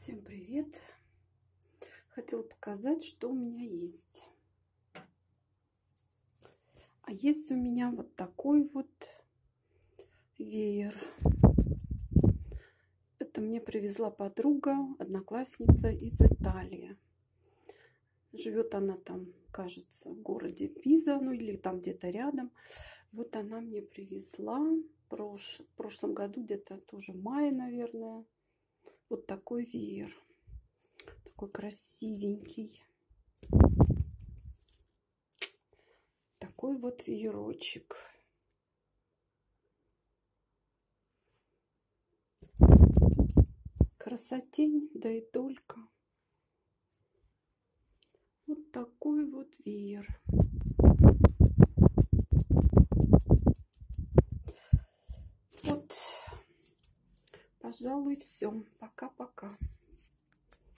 Всем привет! Хотела показать, что у меня есть. А есть у меня вот такой вот веер. Это мне привезла подруга, одноклассница из Италии. Живет она там, кажется, в городе Пиза, ну или там где-то рядом. Вот она мне привезла в прошлом году, где-то тоже в мае, наверное, вот такой веер. Такой красивенький. Такой вот веерочек. Красотень, да и только. Вот такой вот веер. Вот, пожалуй, все. Пока.